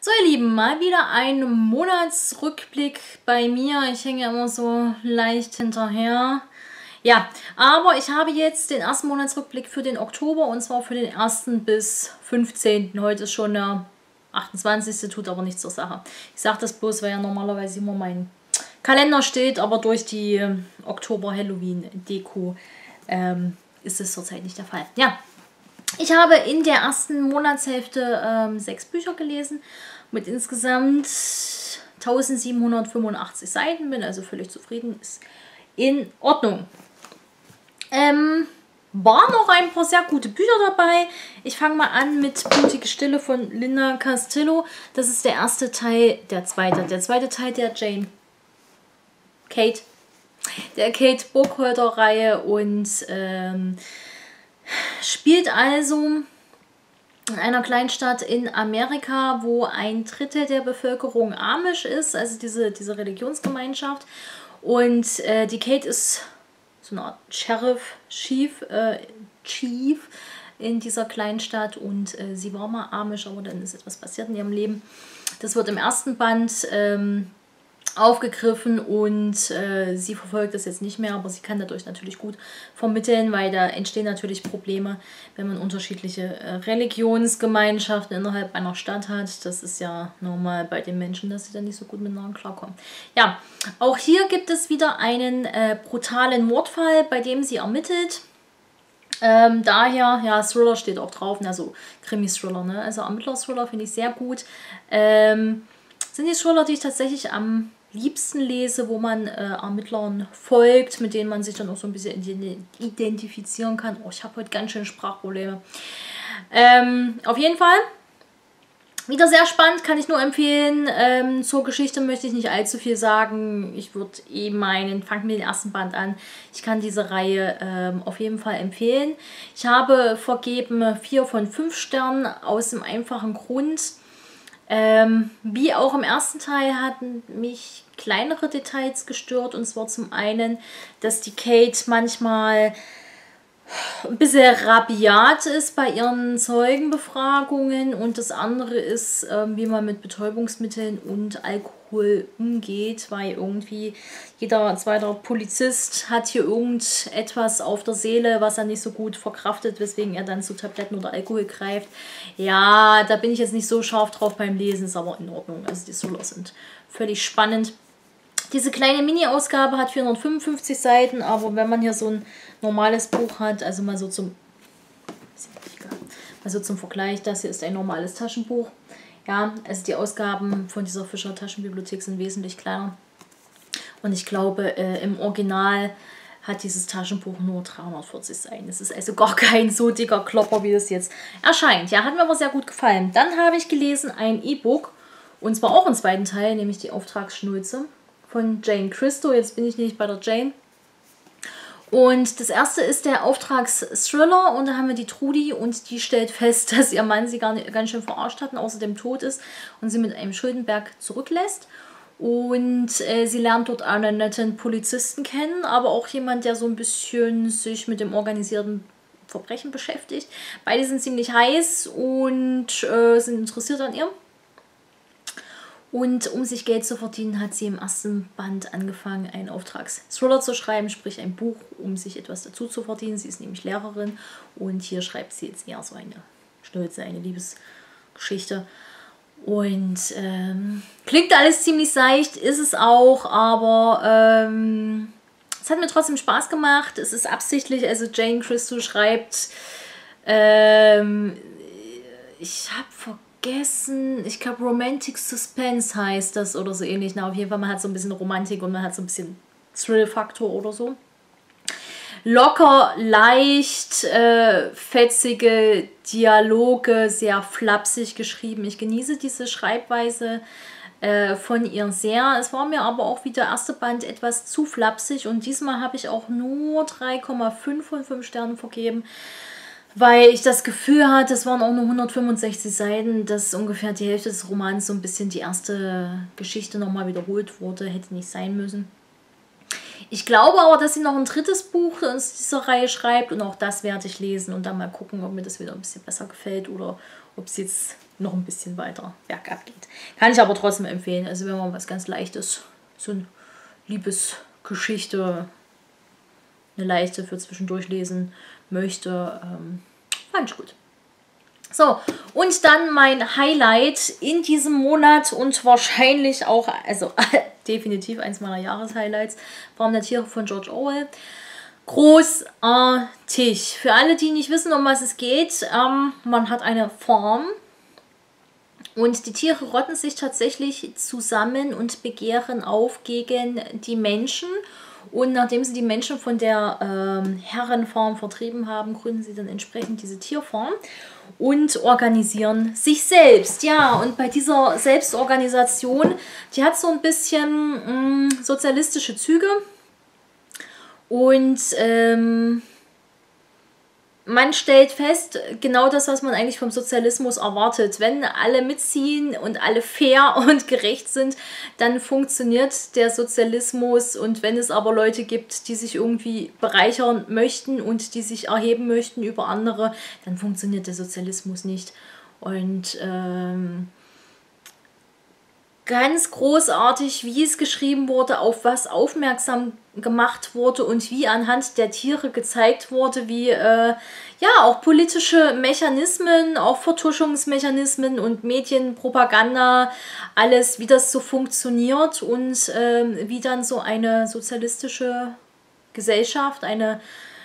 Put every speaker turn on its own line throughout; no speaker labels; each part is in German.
So ihr Lieben, mal wieder ein Monatsrückblick bei mir. Ich hänge immer so leicht hinterher. Ja, aber ich habe jetzt den ersten Monatsrückblick für den Oktober und zwar für den 1. bis 15. Heute ist schon der 28. Tut aber nichts zur Sache. Ich sage das bloß, weil ja normalerweise immer mein Kalender steht, aber durch die Oktober-Halloween-Deko ist es zurzeit nicht der Fall. Ja, ich habe in der ersten Monatshälfte 6 Bücher gelesen mit insgesamt 1785 Seiten, bin also völlig zufrieden, ist in Ordnung. Waren noch ein paar sehr gute Bücher dabei. Ich fange mal an mit Blutige Stille von Linda Castillo. Das ist der erste Teil, der zweite Teil der Kate Burkholder-Reihe und spielt also in einer Kleinstadt in Amerika, wo 1/3 der Bevölkerung Amish ist, also diese Religionsgemeinschaft. Und die Kate ist so eine Art Chief in dieser Kleinstadt und sie war mal Amish, aber dann ist etwas passiert in ihrem Leben. Das wird im ersten Band aufgegriffen und sie verfolgt das jetzt nicht mehr, aber sie kann dadurch natürlich gut vermitteln, weil da entstehen natürlich Probleme, wenn man unterschiedliche Religionsgemeinschaften innerhalb einer Stadt hat. Das ist ja normal bei den Menschen, dass sie dann nicht so gut miteinander klarkommen. Ja, auch hier gibt es wieder einen brutalen Mordfall, bei dem sie ermittelt. Daher, ja, Thriller steht auch drauf, also Krimi-Thriller, ne? Also Ermittler-Thriller finde ich sehr gut. Sind die Thriller, die ich tatsächlich am liebsten lese, wo man Ermittlern folgt, mit denen man sich dann auch so ein bisschen identifizieren kann. Oh, ich habe heute ganz schön Sprachprobleme. Auf jeden Fall wieder sehr spannend, kann ich nur empfehlen. Zur Geschichte möchte ich nicht allzu viel sagen. Ich würde fangt mit dem ersten Band an. Ich kann diese Reihe auf jeden Fall empfehlen. Ich habe vergeben 4 von 5 Sternen aus dem einfachen Grund. Wie auch im ersten Teil hatten mich kleinere Details gestört, und zwar zum einen, dass die Kate manchmal ein bisschen rabiat ist bei ihren Zeugenbefragungen, und das andere ist, wie man mit Betäubungsmitteln und Alkohol umgeht, weil irgendwie jeder zweite Polizist hat hier irgendetwas auf der Seele, was er nicht so gut verkraftet, weswegen er dann zu Tabletten oder Alkohol greift. Ja, da bin ich jetzt nicht so scharf drauf beim Lesen, ist aber in Ordnung. Also die Thriller sind völlig spannend. Diese kleine Mini-Ausgabe hat 455 Seiten, aber wenn man hier so ein normales Buch hat, also mal so zum Vergleich, das hier ist ein normales Taschenbuch. Ja, also die Ausgaben von dieser Fischer Taschenbibliothek sind wesentlich kleiner. Und ich glaube, im Original hat dieses Taschenbuch nur 340 Seiten. Es ist also gar kein so dicker Klopper, wie das jetzt erscheint. Ja, hat mir aber sehr gut gefallen. Dann habe ich gelesen ein E-Book, und zwar auch im zweiten Teil, nämlich die Auftragsschnulze von Jane Christo. Jetzt bin ich nicht bei der Jane. Und das erste ist der Auftragsthriller, und da haben wir die Trudi, und die stellt fest, dass ihr Mann sie ganz schön verarscht hat und außerdem tot ist und sie mit einem Schuldenberg zurücklässt. Und sie lernt dort einen netten Polizisten kennen, aber auch jemand, der so ein bisschen sich mit dem organisierten Verbrechen beschäftigt. Beide sind ziemlich heiß und sind interessiert an ihr. Und um sich Geld zu verdienen, hat sie im ersten Band angefangen, einen Auftragsthriller zu schreiben, sprich ein Buch, um sich etwas dazu zu verdienen. Sie ist nämlich Lehrerin, und hier schreibt sie jetzt eher so eine Schnulze, eine Liebesgeschichte. Und klingt alles ziemlich seicht, ist es auch, aber es hat mir trotzdem Spaß gemacht. Es ist absichtlich, also Jane Christo schreibt, ich habe vergessen, ich glaube Romantic Suspense heißt das oder so ähnlich. Na, auf jeden Fall, man hat so ein bisschen Romantik und man hat so ein bisschen Thrill-Faktor oder so. Locker, leicht, fetzige Dialoge, sehr flapsig geschrieben. Ich genieße diese Schreibweise von ihr sehr. Es war mir aber auch wie der erste Band etwas zu flapsig, und diesmal habe ich auch nur 3,5 von 5 Sternen vergeben, weil ich das Gefühl hatte, es waren auch nur 165 Seiten, dass ungefähr die Hälfte des Romans so ein bisschen die erste Geschichte nochmal wiederholt wurde. Hätte nicht sein müssen. Ich glaube aber, dass sie noch ein 3. Buch in dieser Reihe schreibt, und auch das werde ich lesen und dann mal gucken, ob mir das wieder ein bisschen besser gefällt oder ob es jetzt noch ein bisschen weiter bergab geht. Kann ich aber trotzdem empfehlen. Also wenn man was ganz Leichtes, so eine Liebesgeschichte, eine leichte für zwischendurch lesen möchte, fand ich gut. So, und dann mein Highlight in diesem Monat und wahrscheinlich auch, also definitiv eins meiner Jahreshighlights, Farm der Tiere von George Orwell. Großartig. Für alle, die nicht wissen, um was es geht, man hat eine Farm und die Tiere rotten sich tatsächlich zusammen und begehren auf gegen die Menschen. Und nachdem sie die Menschen von der Herrenfarm vertrieben haben, gründen sie dann entsprechend diese Tierfarm und organisieren sich selbst. Ja, und bei dieser Selbstorganisation, die hat so ein bisschen sozialistische Züge. Und man stellt fest, genau das, was man eigentlich vom Sozialismus erwartet. Wenn alle mitziehen und alle fair und gerecht sind, dann funktioniert der Sozialismus. Und wenn es aber Leute gibt, die sich irgendwie bereichern möchten und die sich erheben möchten über andere, dann funktioniert der Sozialismus nicht. Und ganz großartig, wie es geschrieben wurde, auf was aufmerksam gemacht wurde und wie anhand der Tiere gezeigt wurde, wie ja auch politische Mechanismen, auch Vertuschungsmechanismen und Medienpropaganda, alles, wie das so funktioniert und wie dann so eine sozialistische Gesellschaft, eine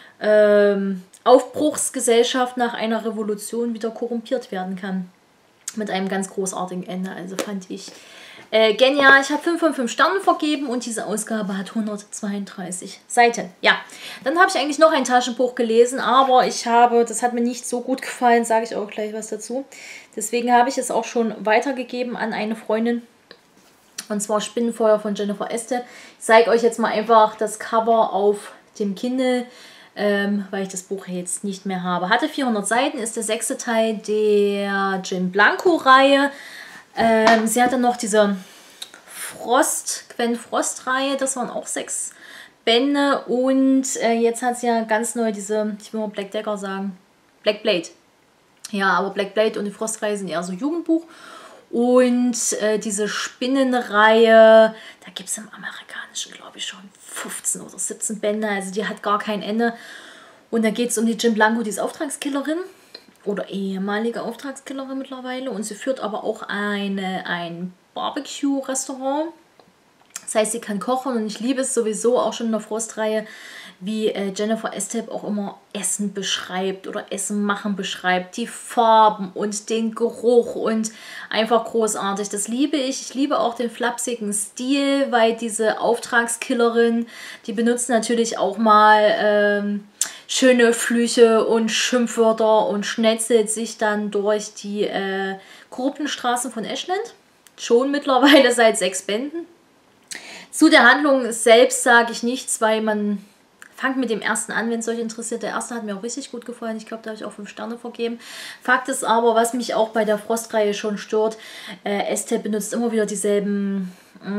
Aufbruchsgesellschaft nach einer Revolution wieder korrumpiert werden kann. Mit einem ganz großartigen Ende, also fand ich genial. Ich habe 5 von 5 Sternen vergeben und diese Ausgabe hat 132 Seiten. Ja, dann habe ich eigentlich noch ein Taschenbuch gelesen, aber das hat mir nicht so gut gefallen, sage ich auch gleich was dazu. Deswegen habe ich es auch schon weitergegeben an eine Freundin. Und zwar Spinnenfeuer von Jennifer Estep. Ich zeige euch jetzt mal einfach das Cover auf dem Kindle, weil ich das Buch jetzt nicht mehr habe. Hatte 400 Seiten, ist der 6. Teil der Jim Blanco-Reihe. Sie hatte noch diese Gwen Frost-Reihe, das waren auch 6 Bände. Und jetzt hat sie ja ganz neu diese, ich will mal Black Dagger sagen, Black Blade. Ja, aber Black Blade und die Frost-Reihe sind eher so Jugendbuch. Und diese Spinnenreihe, da gibt es im Amerikanischen, glaube ich, schon 15 oder 17 Bände. Also die hat gar kein Ende. Und da geht es um die Jim Blanco, die ist Auftragskillerin. Oder ehemalige Auftragskillerin mittlerweile. Und sie führt aber auch ein Barbecue-Restaurant. Das heißt, sie kann kochen und ich liebe es sowieso auch schon in der Frostreihe, wie Jennifer Estep auch immer Essen beschreibt oder Essen machen beschreibt. Die Farben und den Geruch und einfach großartig. Das liebe ich. Ich liebe auch den flapsigen Stil, weil diese Auftragskillerin, die benutzt natürlich auch mal schöne Flüche und Schimpfwörter und schnetzelt sich dann durch die korrupten Straßen von Ashland. Schon mittlerweile seit 6 Bänden. Zu der Handlung selbst sage ich nichts, weil man fangt mit dem ersten an, wenn es euch interessiert. Der erste hat mir auch richtig gut gefallen. Ich glaube, da habe ich auch 5 Sterne vergeben. Fakt ist aber, was mich auch bei der Frostreihe schon stört, Estep benutzt immer wieder dieselben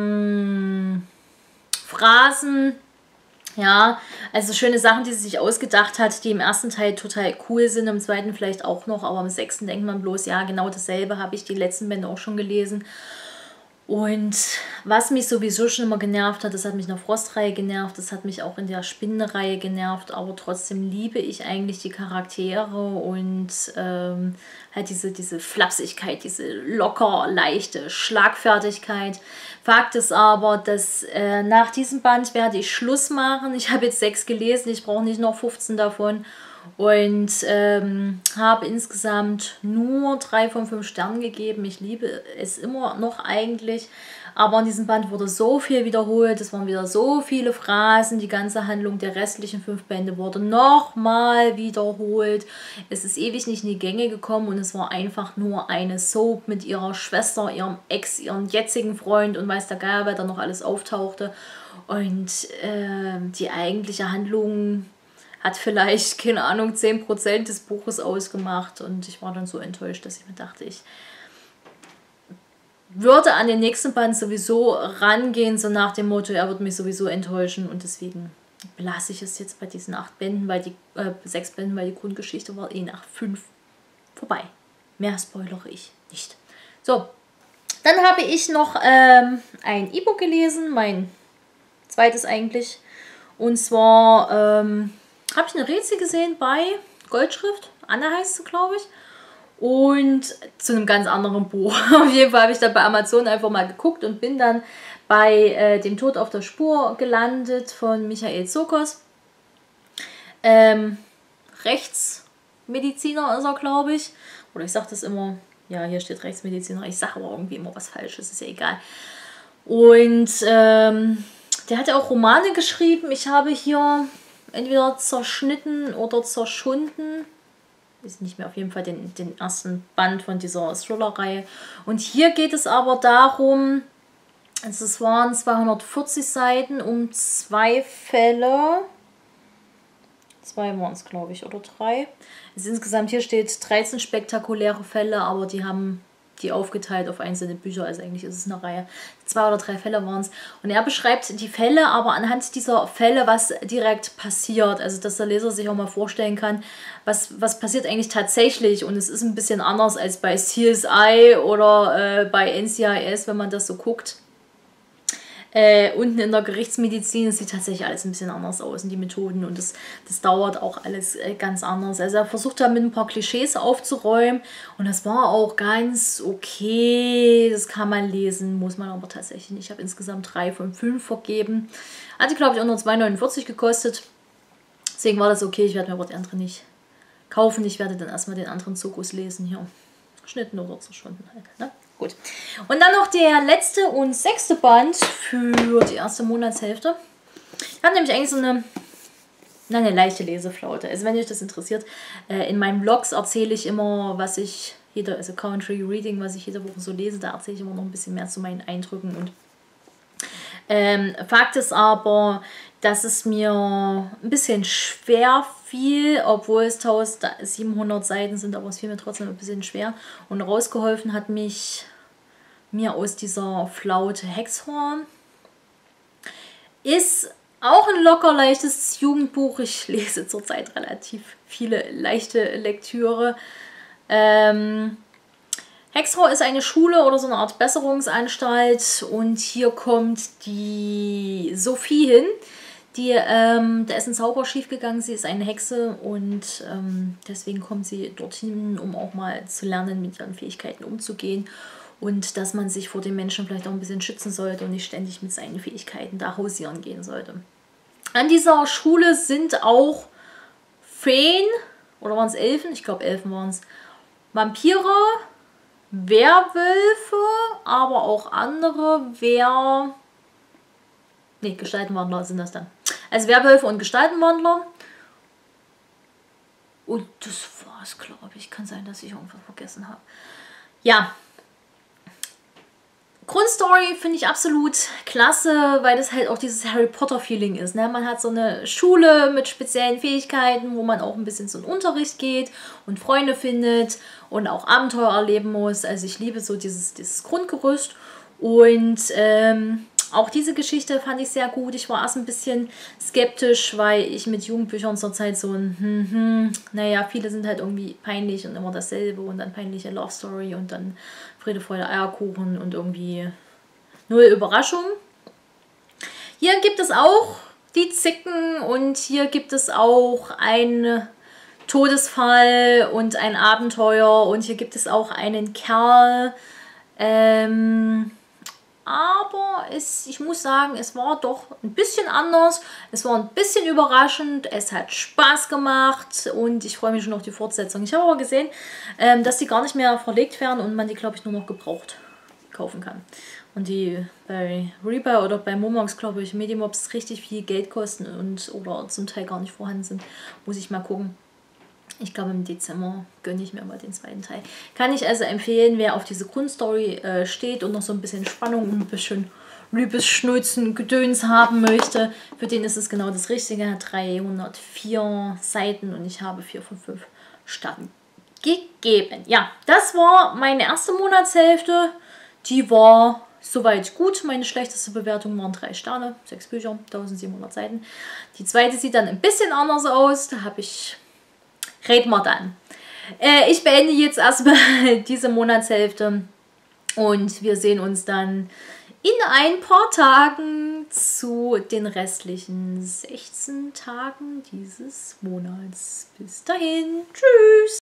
Phrasen. Ja, also schöne Sachen, die sie sich ausgedacht hat, die im ersten Teil total cool sind, im zweiten vielleicht auch noch, aber im 6. denkt man bloß, ja, genau dasselbe habe ich die letzten Bände auch schon gelesen. Und was mich sowieso schon immer genervt hat, das hat mich in der Frostreihe genervt, das hat mich auch in der Spinnenreihe genervt, aber trotzdem liebe ich eigentlich die Charaktere und halt diese Flapsigkeit, diese locker, leichte Schlagfertigkeit. Fakt ist aber, dass nach diesem Band werde ich Schluss machen. Ich habe jetzt 6 gelesen, ich brauche nicht noch 15 davon. Und habe insgesamt nur 3 von 5 Sternen gegeben. Ich liebe es immer noch eigentlich. Aber in diesem Band wurde so viel wiederholt. Es waren wieder so viele Phrasen. Die ganze Handlung der restlichen 5 Bände wurde nochmal wiederholt. Es ist ewig nicht in die Gänge gekommen. Und es war einfach nur eine Soap mit ihrer Schwester, ihrem Ex, ihrem jetzigen Freund und weiß der Geier, wer da noch alles auftauchte. Und die eigentliche Handlung hat vielleicht, keine Ahnung, 10% des Buches ausgemacht. Und ich war dann so enttäuscht, dass ich mir dachte, ich würde an den nächsten Band sowieso rangehen, so nach dem Motto, er wird mich sowieso enttäuschen. Und deswegen belasse ich es jetzt bei diesen 8 Bänden, weil 6 Bänden, weil die Grundgeschichte war eh nach 5 vorbei. Mehr spoilere ich nicht. So, dann habe ich noch ein E-Book gelesen, mein zweites eigentlich. Und zwar habe ich eine Rätsel gesehen bei Goldschrift. Anne heißt sie, glaube ich. Und zu einem ganz anderen Buch. Auf jeden Fall habe ich dann bei Amazon einfach mal geguckt und bin dann bei Dem Tod auf der Spur gelandet von Michael Tsokos. Rechtsmediziner ist er, glaube ich. Oder ich sage das immer, ja, hier steht Rechtsmediziner. Ich sage aber irgendwie immer was Falsches, ist ja egal. Und der hat ja auch Romane geschrieben. Ich habe hier entweder zerschnitten oder zerschunden. Ist nicht mehr, auf jeden Fall den ersten Band von dieser Thriller-Reihe. Und hier geht es aber darum, es waren 240 Seiten um 2 Fälle. 2 waren es, glaube ich, oder 3. Also insgesamt hier steht 13 spektakuläre Fälle, aber die haben die aufgeteilt auf einzelne Bücher, also eigentlich ist es eine Reihe. 2 oder 3 Fälle waren es. Und er beschreibt die Fälle, aber anhand dieser Fälle, was direkt passiert. Also, dass der Leser sich auch mal vorstellen kann, was passiert eigentlich tatsächlich. Und es ist ein bisschen anders als bei CSI oder bei NCIS, wenn man das so guckt. Unten in der Gerichtsmedizin sieht tatsächlich alles ein bisschen anders aus und die Methoden und das dauert auch alles ganz anders. Also er versucht da mit ein paar Klischees aufzuräumen und das war auch ganz okay. Das kann man lesen, muss man aber tatsächlich nicht. Ich habe insgesamt 3 von 5 vergeben. Hat die, glaube ich, auch nur 2,49 gekostet. Deswegen war das okay. Ich werde mir aber die andere nicht kaufen. Ich werde dann erstmal den anderen Zirkus lesen hier. Geschnitten oder zerschunden halt, ne? Gut. Und dann noch der letzte und 6. Band für die erste Monatshälfte. Ich habe nämlich eigentlich so eine leichte Leseflaute. Also wenn euch das interessiert, in meinen Vlogs erzähle ich immer, was ich also Country Reading, was ich jede Woche so lese. Da erzähle ich immer noch ein bisschen mehr zu meinen Eindrücken. Und Fakt ist aber, dass es mir ein bisschen schwer fiel, obwohl es 1700 Seiten sind, aber es fiel mir trotzdem ein bisschen schwer. Und rausgeholfen hat mir aus dieser Flaute Hexhorn. Ist auch ein locker leichtes Jugendbuch. Ich lese zurzeit relativ viele leichte Lektüre. Hexhorn ist eine Schule oder so eine Art Besserungsanstalt und hier kommt die Sophie hin. Da ist ein Zauber schiefgegangen, sie ist eine Hexe und deswegen kommt sie dorthin, um auch mal zu lernen, mit ihren Fähigkeiten umzugehen und dass man sich vor den Menschen vielleicht auch ein bisschen schützen sollte und nicht ständig mit seinen Fähigkeiten da hausieren gehen sollte. An dieser Schule sind auch Feen, oder waren es Elfen? Ich glaube Elfen waren es. Vampire, Werwölfe, aber auch andere Gestaltenwandler sind das dann. Also Werwölfe und Gestaltenwandler. Und das war's, glaube ich. Kann sein, dass ich irgendwas vergessen habe. Ja. Grundstory finde ich absolut klasse, weil das halt auch dieses Harry Potter Feeling ist. Ne? Man hat so eine Schule mit speziellen Fähigkeiten, wo man auch ein bisschen zum Unterricht geht und Freunde findet und auch Abenteuer erleben muss. Also ich liebe so dieses Grundgerüst und auch diese Geschichte fand ich sehr gut. Ich war erst ein bisschen skeptisch, weil ich mit Jugendbüchern zurzeit so viele sind halt irgendwie peinlich und immer dasselbe und dann peinliche Love Story und dann Friede, Freude, Eierkuchen und irgendwie null Überraschung. Hier gibt es auch die Zicken und hier gibt es auch einen Todesfall und ein Abenteuer und hier gibt es auch einen Kerl. Aber ich muss sagen, es war doch ein bisschen anders. Es war ein bisschen überraschend. Es hat Spaß gemacht und ich freue mich schon auf die Fortsetzung. Ich habe aber gesehen, dass die gar nicht mehr verlegt werden und man die, glaube ich, nur noch gebraucht kaufen kann. Und die bei Reaper oder bei Momox, glaube ich, Medimobs richtig viel Geld kosten oder zum Teil gar nicht vorhanden sind. Muss ich mal gucken. Ich glaube, im Dezember gönne ich mir mal den 2. Teil. Kann ich also empfehlen, wer auf diese Grundstory steht und noch so ein bisschen Spannung und ein bisschen Liebesschnulzen, Gedöns haben möchte. Für den ist es genau das Richtige. Er hat 304 Seiten und ich habe 4 von 5 Sternen gegeben. Ja, das war meine erste Monatshälfte. Die war soweit gut. Meine schlechteste Bewertung waren 3 Sterne, 6 Bücher, 1700 Seiten. Die zweite sieht dann ein bisschen anders aus. Da reden wir dann. Ich beende jetzt erstmal diese Monatshälfte und wir sehen uns dann in ein paar Tagen zu den restlichen 16 Tagen dieses Monats. Bis dahin, tschüss!